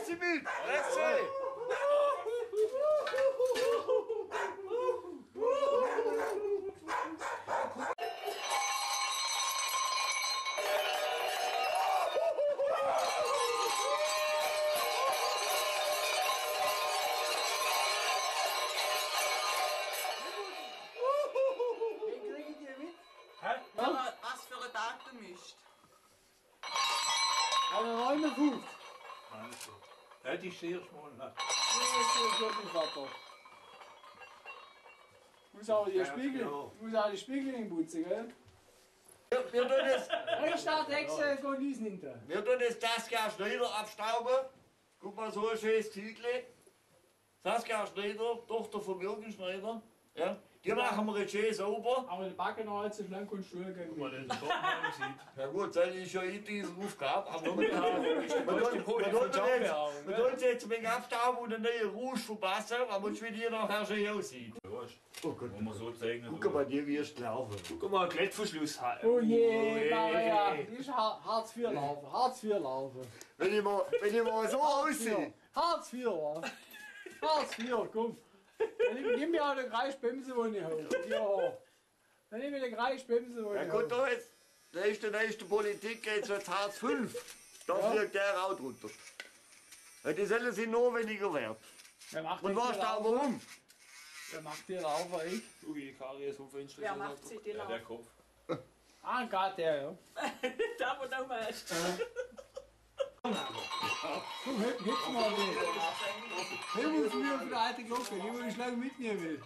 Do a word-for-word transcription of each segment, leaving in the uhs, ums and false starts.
Fresse mit! Fresse! Was für ein Datum ist? Aber neunundfünfzig. Also, das ist der erste Monat. Das ist wirklich Vater. Muss aber die Spiegel, muss auch die Spiegel hinputzen, gell? Wir, wir tun das, Restart Hexe von diesen hinter. wir tun das Saskia Schneider abstauben. Guck mal, so ein schönes Titel. Saskia Schneider, Tochter von Jürgen Schneider. Ja, die machen wir jetzt schön sauber. Aber die Backe noch allzu schlank und stuhl gehen. Mal den Kopf sieht. Ja gut, das ist ja in diesem Aufgabe, aber wir Ja, tun uns jetzt ein wenig abstauben und einen neuen Rouge verpassen, weil man schon wieder nachher schön aussieht. Oh Gott, Wenn man so zeigen. guck mal, die wirst laufen. Guck mal, Klettverschluss. Oh je, Maria, die ist Har- Hartz vier laufen, Hartz vier laufen. Wenn ich mal, wenn ich mal so aussehe. Hartz vier, wa? Hartz vier, komm. Dann nimm nimm mir auch den Kreisbremse, wo ich habe. Ja. Dann nimm mir den Kreisbremse, wo ich Ja habe. gut, da jetzt, da ist die nächste Politik, jetzt wird Hartz fünf. Da Ja. fliegt der auch drunter. Ja, die Selle sind noch weniger wert. Wer macht Und den weißt du auch Laufen? warum? Wer macht den Laufen? Ich? Ui, Karies vom Fenster. Wer macht sie den Ja, auf? der Kopf. Ah, gerade der, ja. Da, wo du meinst. Komm, heb, heb's mal mit. Heb uns mir auf die alte Glocke, die wo ich lange mitnehmen will.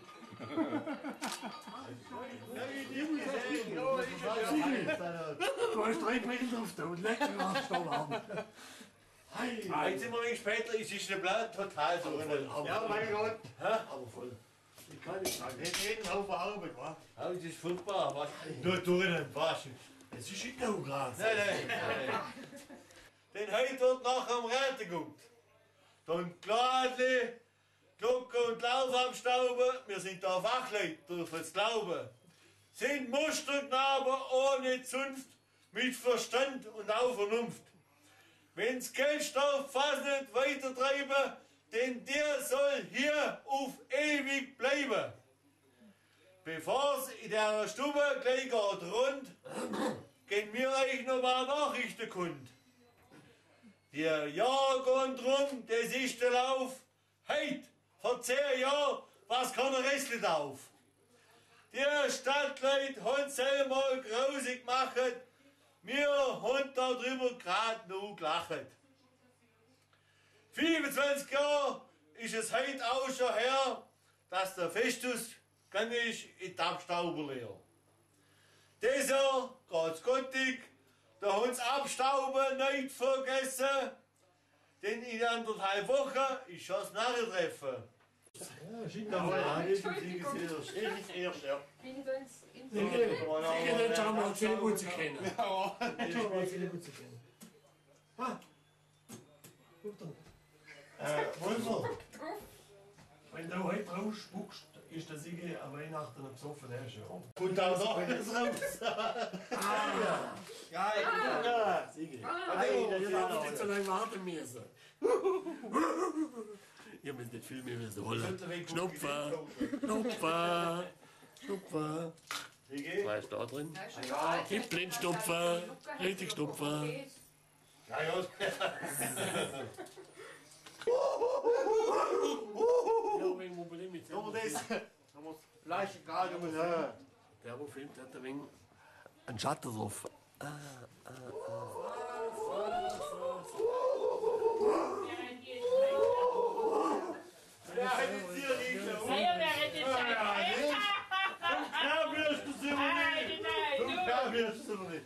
Du hast drei Meter auf der und leck mich am Stall haben. Jetzt sind wir ein wenig später, es ist der Plan total so. Ja, mein Gott. Aber voll. Ich kann nicht sagen, hätte jeden Haufen Arbeit, wa? Aber das ist furchtbar, was? Nur drinnen, was? Es ist in der Gras. Nein, nein, nein. Den heute wird nachher am Rad geguckt. Dann Gladli, Glocke und Lauf abstauben. Wir sind da Fachleute, dürfen es glauben. Sind Musterknaben ohne Zunft, mit Verstand und auch Vernunft. Wenn's Geldstoff fast nicht weitertreiben, denn der soll hier auf ewig bleiben. Bevor's in der Stube gleich geht rund, gehen wir euch noch mal Nachrichten kund. Der Jahr geht rum, das ist der Lauf. Heut, vor zehn Jahren, was kann der Rest nicht auf? Die Stadtleute haben selber grausig gemacht, wir haben darüber gerade noch gelacht. fünfundzwanzig Jahre ist es heute auch schon her, dass der Festus gegangen ist in die Abstauberlehre. Dieses Jahr geht's gottig, da haben sie Abstauben nicht vergessen, denn in anderthalb Wochen ist schon das Narrentreffen. Ja, schick da mal an, ich bin erst. Ich bin erst, ja. In den in Ich gehe dann schon mal zehn Minuten kennen. Ja, schon mal zehn Minuten kennen. Ha! Guck doch. Äh, Wolfer, wenn du heute drauf spuckst, ist der Sigi an Weihnachten ein besoffener schon. Und da noch alles raus. Geil! Ja, Sigi. Hey, wir haben nicht so lange warten müssen. Ihr müsst nicht viel mehr müssen holen. Schnupfer! Schnupfer! Schnupfer! Was ist da drin? Gib Blindstupfer! Richtig Stupfer! Ja, ja. Ja, wegen Problem mit Aber das, Fleisch egal, Junge. Ja. Der, wo filmt, hat ein wenig einen Schatten drauf. Ah, ah, wer hätte jetzt hier liegen? Wer wäre das sein? Ja, wirst du sie Nein, nicht. nein, Ja, wirst du nicht.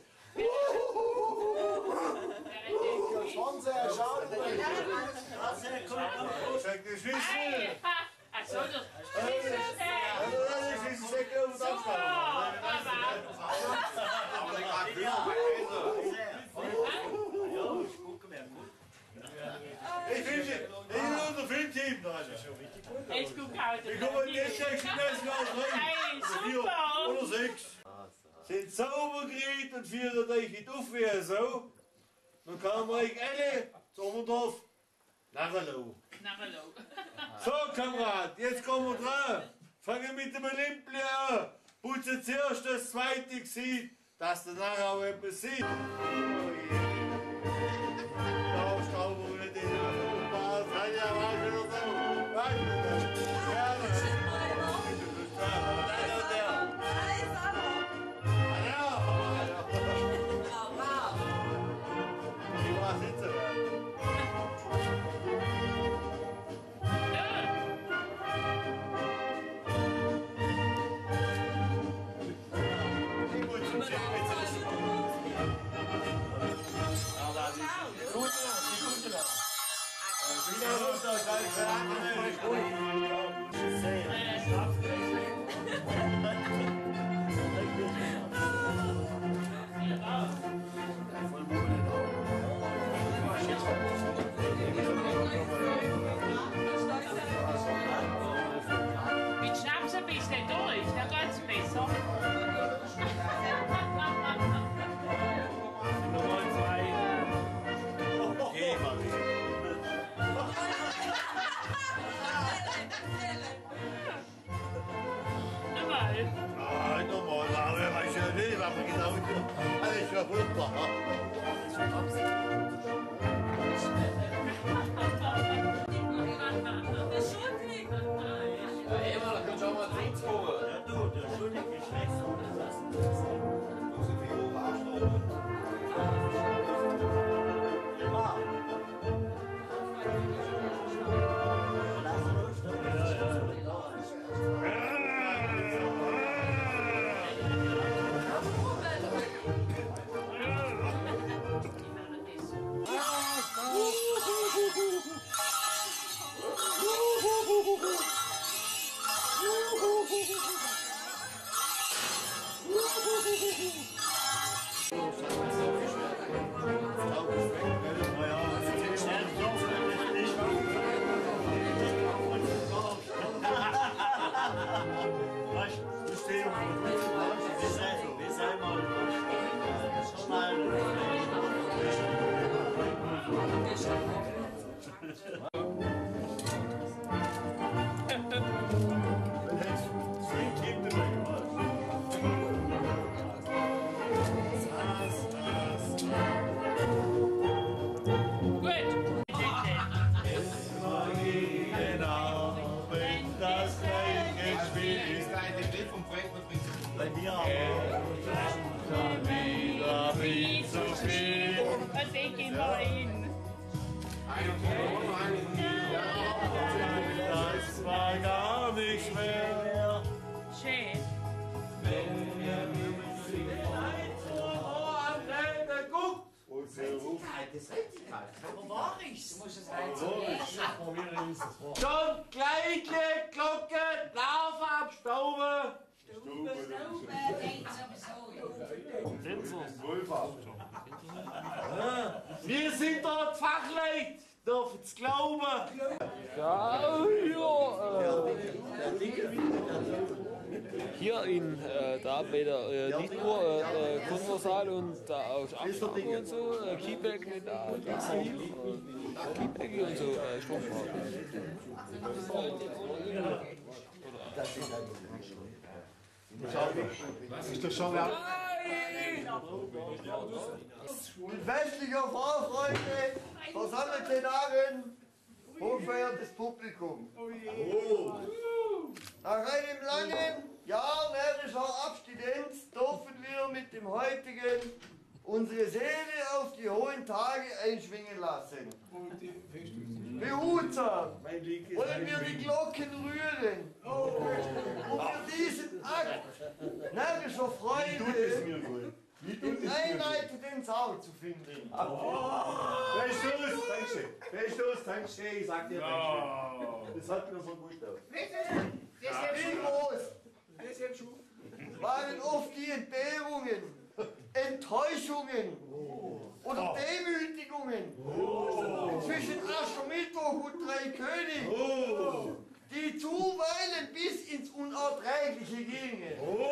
Fernseher, schau Sag die Schüssel. Ach so, das ist es. Also, das ist ein Säcke und Ich finde, ich bin unser Filmteam da. Ich gucke heute. Ich komme jetzt sechs Messen aus Hey, Vier super. oder sechs. Sind sauber gekriegt und führen euch in die Aufwehr so. Dann kamen euch alle zu Oberndorf. Nachhallo. Nachhallo. So, Kamerad, jetzt kommen wir dran. Fangen mit dem Olympia an. Putze zuerst das zweite Gesicht, dass du nachher auch etwas siehst. Oh je. Da stauben wir nicht in den Spaß. Ja, weißt du das auch? Weißt du das? Ja, das ist Mit Schnaps ein bisschen durch, dann geht's besser. Normal. Ah, normal, aber weiß ja nicht, was man genau tut. Das ist ja furchtbar. Ja, du, der Schuldige ist schlecht. Ja. Bei mir aber. Wieder viel zu viel. Was ich immer hin. Das war gar nicht mehr. Schön. John, Kleidle, Glocke, Lauf abstauben. Wir sind dort Fachleute, dürfen es glauben. Ja, hier in äh, da bei der äh, nicht nur äh, Konversal und da aus Abschlag und so, äh, Keyback mit da, da auch, äh, Keyback und so, äh, Stromfahrt. Ist das schon laut? Mit westlicher Vorfreude versammelte darin hochverehrtes Publikum. Nach einem langen Jahr närrischer Abstinenz dürfen wir mit dem heutigen unsere Seele auf die hohen Tage einschwingen lassen. Behutsam wollen wir die Glocken rühren, um für diesen Akt närrischer Freude den einleitenden Saal zu finden. Freistoß, Dankeschön. Freistoß, Dankeschön, ich sag dir Dankeschön. Das hat mir so gut aus. Wie groß waren oft die Entbehrungen, Enttäuschungen oder Demütigungen zwischen Aschermittwoch und Dreikönig, die zuweilen bis ins Unerträgliche gingen.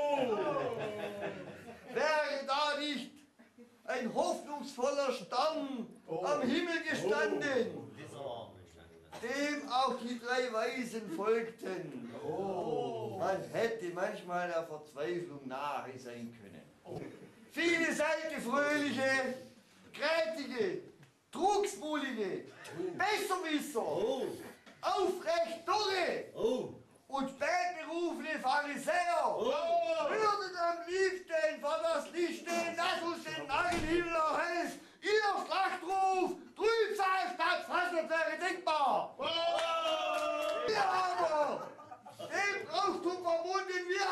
Wäre da nicht ein hoffnungsvoller Stern am Himmel gestanden, dem auch die drei Weisen folgten. Oh. Man hätte manchmal der Verzweiflung nahe sein können. Viele seid ihr fröhliche, kräftige, trugsmulige, Besserwisser, Oh. aufrecht Dürre Oh. und spätberufene Pharisäer. Oh. Würdet am liebsten vor das Licht stehen, das uns den Nagelhimmel erhellt. Ihr Schlachtruf, Trübsal statt Fassert wäre denkbar. Oh. Wir aber, dem Brauchtum verbunden, wir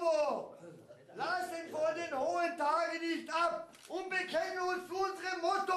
Abstauber, lassen von den hohen Tagen nicht ab und bekennen uns zu unserem Motto.